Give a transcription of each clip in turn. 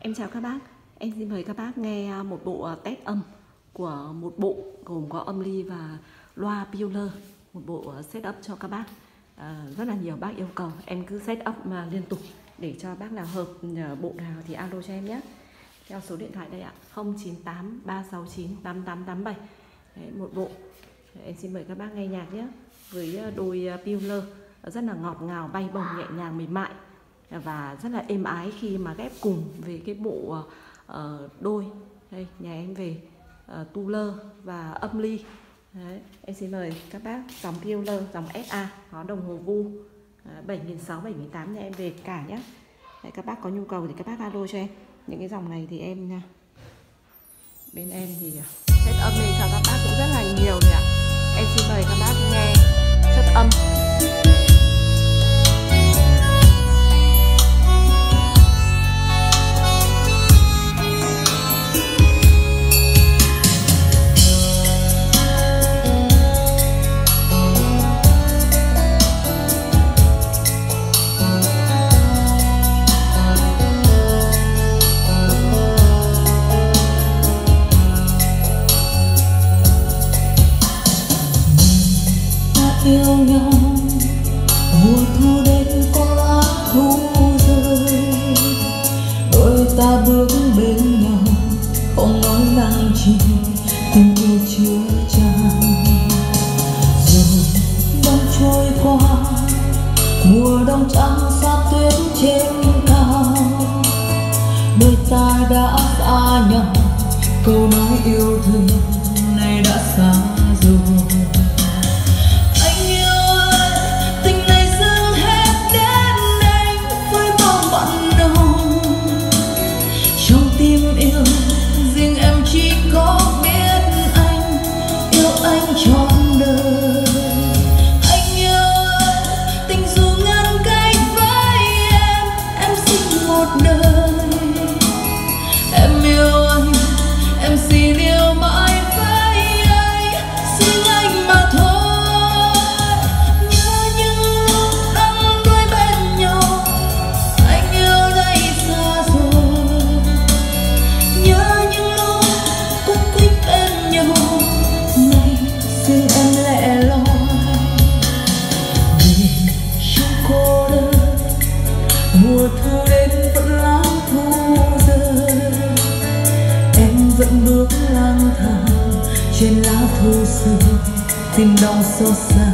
Em chào các bác, em xin mời các bác nghe một bộ test âm của một bộ gồm có âm ly và loa Peeler. Một bộ setup cho các bác. Rất là nhiều bác yêu cầu, em cứ setup mà liên tục để cho bác nào hợp bộ nào thì alo cho em nhé. Theo số điện thoại đây ạ, 098 369 8887. Đấy, một bộ. Em xin mời các bác nghe nhạc nhé. Với đôi Peeler rất là ngọt ngào, bay bổng nhẹ nhàng mềm mại và rất là êm ái khi mà ghép cùng với cái bộ đôi. Đây, nhà em về tuner và âm ly. Đấy, em xin mời các bác dòng Peeler, dòng SA, có đồng hồ vu 7600, 7800 nhà em về cả nhé. Đấy, các bác có nhu cầu thì các bác alo cho em. Những cái dòng này thì em bên em thì set âm này cho các bác cũng rất là nhiều rồi ạ. Em xin mời các bác nghe chất âm. Yêu nhau mùa thu đến có lá thu rơi, đôi ta bước bên nhau không nói năng chi, tình yêu chưa tràn. Rồi năm trôi qua, mùa đông trắng xa tuyết trên cao, đôi ta đã xa nhau, câu nói yêu thương này đã xa rồi. Trọn đời anh yêu ơi, tình dù ngăn cách với em xin một đời. Em yêu anh, em xin yêu mãi với anh, xin anh mà thôi. Nhớ những lúc đang đôi bên nhau, anh yêu đây xa rồi. Nhớ những lúc cũng quýt bên nhau, xin em lẻ loi về trong cô đơn. Mùa thu đến vẫn lãng thu rơi, em vẫn bước lang thang trên lá thu xưa, tim đau xót xa.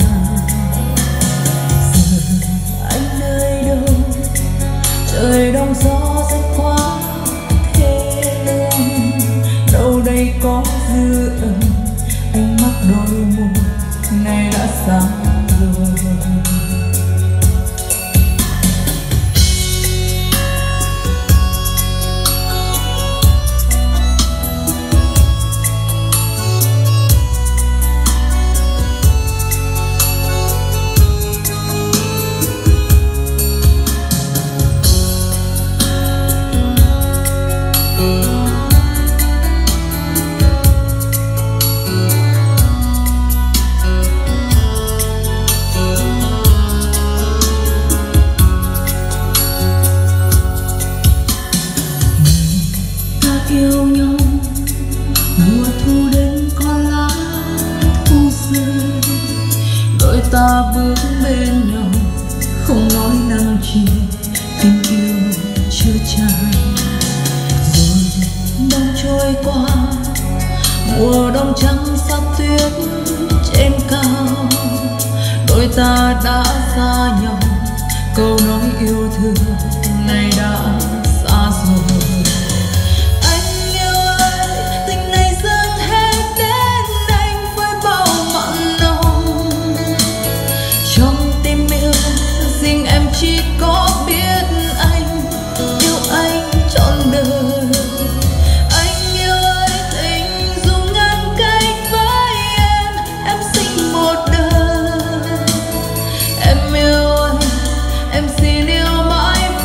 Giờ anh nơi đâu, trời đông gió rét quá thế lương, đâu đây có dư âm ánh mắt đôi môi nay đã xa rồi. Yêu nhau mùa thu đến có lá thu rơi, đôi ta bước bên nhau không nói năng chi, tình yêu chưa tràn. Rồi năm trôi qua, mùa đông trắng xa tuyết trên cao, đôi ta đã xa nhau, câu nói yêu thương này đã xa rồi. Chỉ có biết anh yêu anh trọn đời. Anh yêu ơi, tình dù ngăn cách với em xin một đời. Em yêu anh, em xin yêu mãi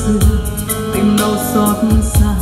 xưa tìm đâu xót xa.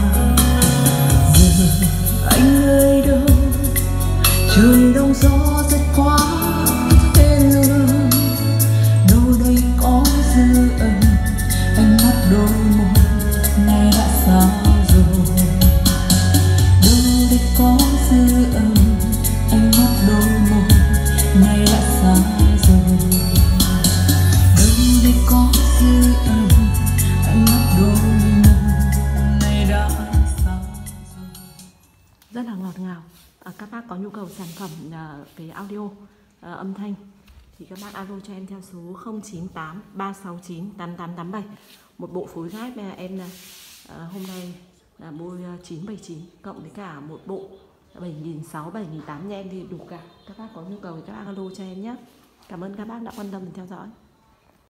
Giờ anh ơi đâu, trời đông gió rất quá thê lương. Đâu đây có dư âm, ánh mắt đôi môi nay đã xa rồi. Đâu đây có dư âm, ánh mắt đôi môi nay đã xa rồi. Đâu đây có dư âm, ánh mắt đôi môi nay đã xa rồi. Rất là ngọt ngào. Các bác có nhu cầu sản phẩm về audio âm thanh thì các bác alo cho em theo số 098 369 8887. Một bộ phối ghép em hôm nay là mua 979 cộng với cả một bộ 7.600 7.800 nha em thì đủ cả. Các bác có nhu cầu thì các bác alo cho em nhé. Cảm ơn các bác đã quan tâm theo dõi.